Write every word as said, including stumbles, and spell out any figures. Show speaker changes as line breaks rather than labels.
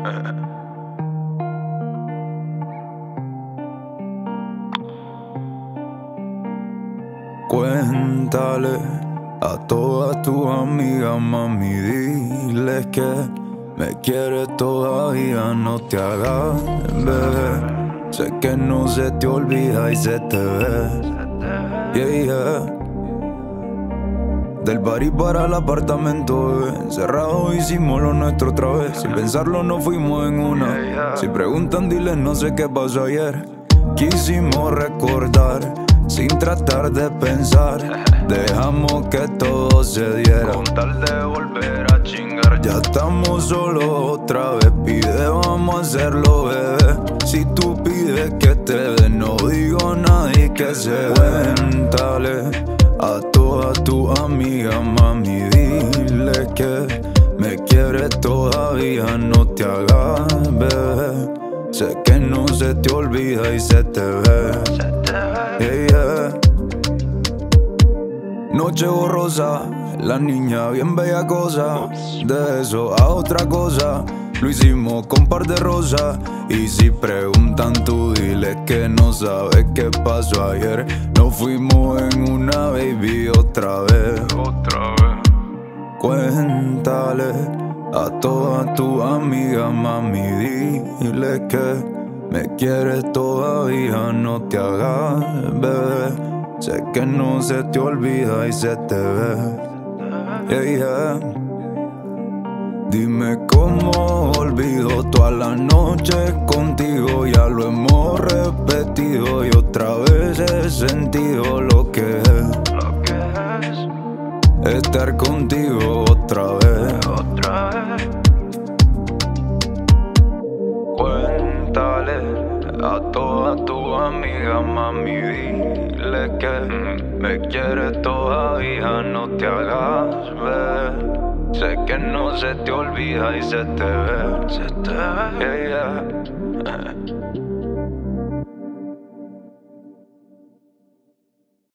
Cuéntale a todas tus amigas, mami, diles que me quieres todavía, no te hagas, bebé. Sé que no se te olvida y se te ve, yeah, yeah. Del party para el apartamento, bebé. Encerrado hicimos lo nuestro otra vez. Sin pensarlo nos fuimos en una. Si preguntan, diles no sé qué pasó ayer. Quisimos recordar sin tratar de pensar. Dejamos que todo se diera
con tal de volver a chingar.
Ya estamos solos otra vez. Pide, vamos a hacerlo, bebé. Si tú pides que te dé, no digo nada y que se cuéntale a todas tus amigas, mami, dile que me quieres todavía, no te hagas, bebé. Sé que no se te olvida y se te ve, yeah, yeah. Noche borrosa, la niña bien bella cosa. De eso a otra cosa, lo hicimos con par de rosas. Y si preguntan tú diles que no sabes qué pasó ayer. Nos fuimos en una, baby, otra vez.
Otra vez.
Cuéntale a todas tus amigas, mami, dile que me quieres todavía, no te hagas, bebé. Sé que no se te olvida y se te ve, yeah, yeah. Dime cómo olvido todas las noches contigo. Ya lo hemos repetido y otra vez he sentido lo que es,
Lo que es
estar contigo otra vez.
otra vez.
Cuéntale a todas tus amigas, mami, dile que me quieres todavía, no te hagas, bebé. Sé que no se te olvida y se te ve,
Se te ve.
yeah, yeah.